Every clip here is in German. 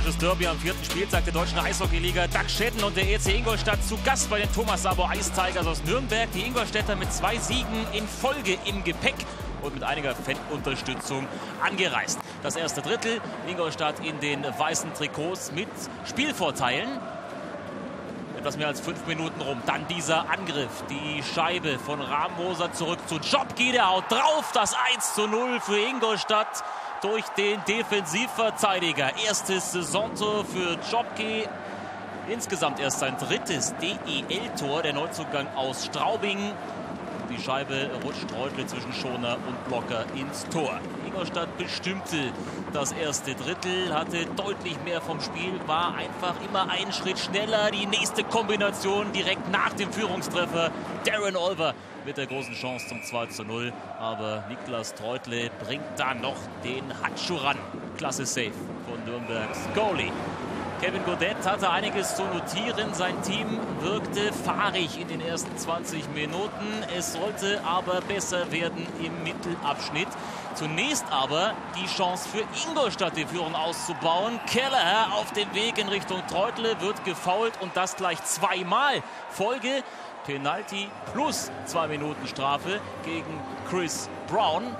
Historisches Derby am 4. Spieltag der deutschen Eishockeyliga. Doug Shedden und der EC Ingolstadt zu Gast bei den Thomas Sabo Ice Tigers aus Nürnberg. Die Ingolstädter mit 2 Siegen in Folge im Gepäck und mit einiger Fanunterstützung angereist. Das erste Drittel, Ingolstadt in den weißen Trikots mit Spielvorteilen. Etwas mehr als 5 Minuten rum. Dann dieser Angriff, die Scheibe von Rabenmoser zurück zu Jobki, der haut drauf. Das 1:0 für Ingolstadt durch den Defensivverteidiger. Erstes Saisontor für Jobki. Insgesamt erst sein 3. DEL-Tor, der Neuzugang aus Straubing. Die Scheibe rutscht Reutle zwischen Schoner und Blocker ins Tor. Ingolstadt bestimmte das erste Drittel, hatte deutlich mehr vom Spiel, war einfach immer einen Schritt schneller. Die nächste Kombination direkt nach dem Führungstreffer. Darren Olver mit der großen Chance zum 2:0. Aber Niklas Treutle bringt da noch den Handschuh ran. Klasse Save von Nürnbergs Goalie. Kevin Godet hatte einiges zu notieren. Sein Team wirkte fahrig in den ersten 20 Minuten. Es sollte aber besser werden im Mittelabschnitt. Zunächst aber die Chance für Ingolstadt, die Führung auszubauen. Keller auf dem Weg in Richtung Treutle wird gefoult und das gleich 2-mal. Folge Penalty plus 2 Minuten Strafe gegen Chris Brown.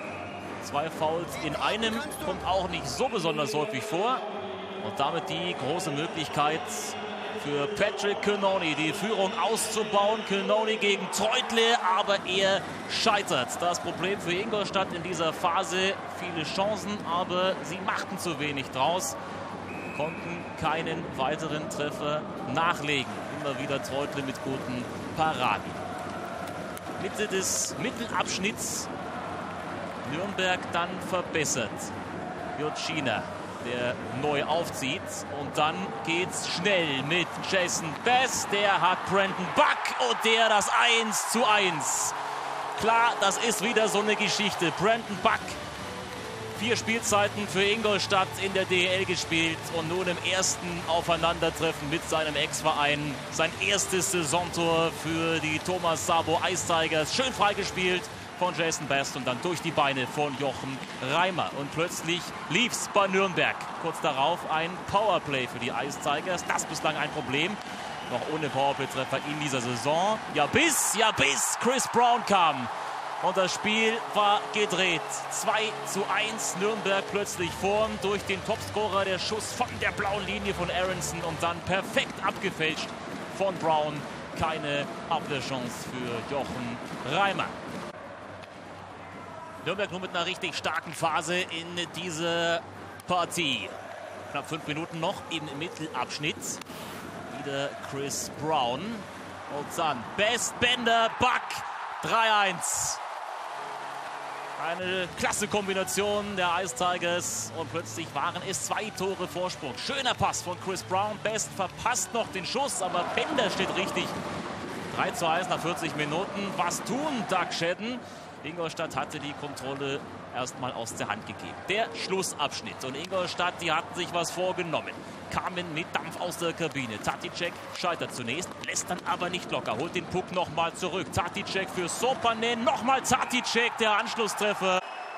2 Fouls in einem kommt auch nicht so besonders häufig vor. Und damit die große Möglichkeit für Patrick Cannoni, die Führung auszubauen. Cannoni gegen Treutle, aber er scheitert. Das Problem für Ingolstadt in dieser Phase, viele Chancen, aber sie machten zu wenig draus. Konnten keinen weiteren Treffer nachlegen. Immer wieder Treutle mit guten Paraden. Mitte des Mittelabschnitts. Nürnberg dann verbessert. Jurcina, der neu aufzieht. Und dann geht's schnell mit Jason Bass. Der hat Brandon Buck und der das 1:1. Klar, das ist wieder so eine Geschichte. Brandon Buck, 4 Spielzeiten für Ingolstadt in der DEL gespielt und nun im ersten Aufeinandertreffen mit seinem Ex-Verein sein erstes Saisontor für die Thomas Sabo Ice Tigers. Schön freigespielt von Jason Bass und dann durch die Beine von Jochen Reimer. Und plötzlich lief's bei Nürnberg. Kurz darauf ein Powerplay für die Ice Tigers. Das bislang ein Problem. Noch ohne Powerplay-Treffer in dieser Saison. Ja bis Chris Brown kam. Und das Spiel war gedreht. 2:1. Nürnberg plötzlich vorn durch den Topscorer. Der Schuss von der blauen Linie von Aronson und dann perfekt abgefälscht von Brown. Keine Abwehrchance für Jochen Reimer. Nürnberg nur mit einer richtig starken Phase in dieser Partie. Knapp 5 Minuten noch im Mittelabschnitt. Wieder Chris Brown. Und dann Best Bender Buck. 3:1. Eine klasse Kombination der Ice Tigers. Und plötzlich waren es 2 Tore Vorsprung. Schöner Pass von Chris Brown. Best verpasst noch den Schuss, aber Bender steht richtig. 3:1 nach 40 Minuten. Was tun, Doug Shedden? Ingolstadt hatte die Kontrolle erstmal aus der Hand gegeben. Der Schlussabschnitt. Und Ingolstadt, die hatten sich was vorgenommen. Kamen mit Dampf aus der Kabine. Taticek scheitert zunächst, lässt dann aber nicht locker. Holt den Puck nochmal zurück. Taticek für Sopanen. Nochmal Taticek, der Anschlusstreffer.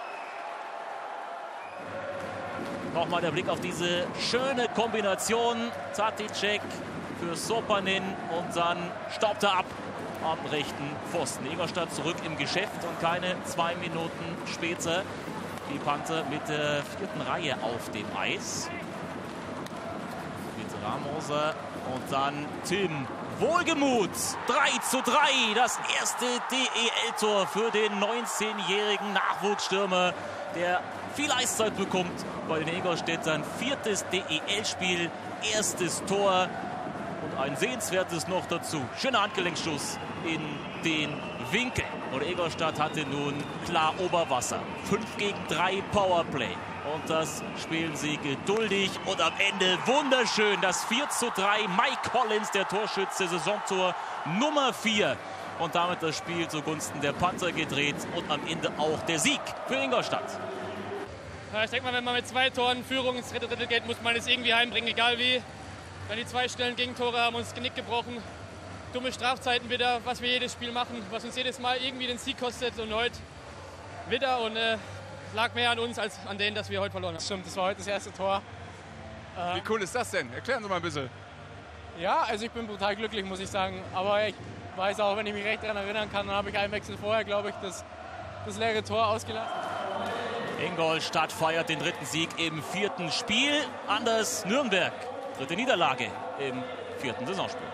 Nochmal der Blick auf diese schöne Kombination. Taticek für Sopanen und dann staubt er ab am rechten Pfosten. Ingolstadt zurück im Geschäft und keine 2 Minuten später die Panther mit der 4. Reihe auf dem Eis. Mit Ramoser und dann Tim Wohlgemuth. 3:3. Das erste DEL-Tor für den 19-jährigen Nachwuchsstürmer, der viel Eiszeit bekommt bei den Ingolstädtern. 4. DEL-Spiel, erstes Tor. Und ein sehenswertes noch dazu. Schöner Handgelenkschuss in den Winkel. Und Ingolstadt hatte nun klar Oberwasser. 5-3 Powerplay. Und das spielen sie geduldig. Und am Ende wunderschön das 4:3. Mike Collins, der Torschütze, Saisontor Nummer 4. Und damit das Spiel zugunsten der Panther gedreht. Und am Ende auch der Sieg für Ingolstadt. Ja, ich denke mal, wenn man mit 2 Toren Führung ins 3. Drittel geht, muss man es irgendwie heimbringen, egal wie. Wenn die 2 schnellen Gegentore haben uns das Genick gebrochen. Dumme Strafzeiten wieder, was wir jedes Spiel machen, was uns jedes Mal irgendwie den Sieg kostet. Und heute wieder und lag mehr an uns als an denen, dass wir heute verloren haben. Stimmt, das war heute das erste Tor. Wie cool ist das denn? Erklären Sie mal ein bisschen. Ja, also ich bin brutal glücklich, muss ich sagen. Aber ich weiß auch, wenn ich mich recht daran erinnern kann, dann habe ich einen Wechsel vorher, glaube ich, das leere Tor ausgelassen. Ingolstadt feiert den 3. Sieg im 4. Spiel. Anders Nürnberg. 3. Niederlage im 4. Saisonspiel.